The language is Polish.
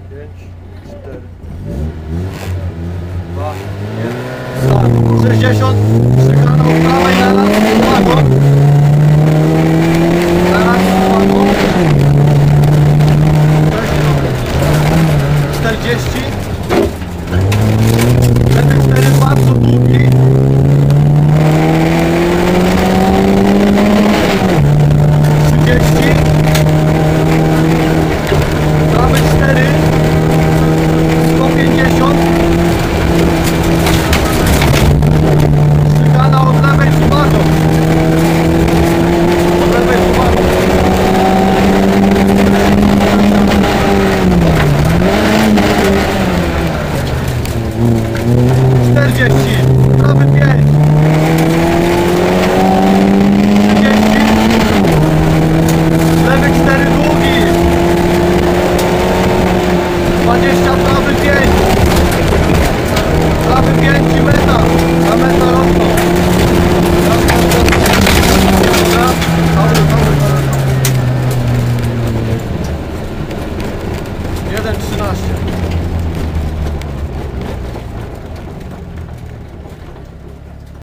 5, 4, 2, 1, start. 60, szykana od prawej na raz, uwaga. Na raz, uwaga. 40. Lewy 4 bardzo długi. 30. Prawy 4. 150. Szykana od lewej z uwagą. Od lewej z uwagą. 40. Prawy 5. 30. Lewy 4 długi. 20. Prawy 5. Prawy 5 i meta. Na meta rosną. Dobra. Dobry. 1,13.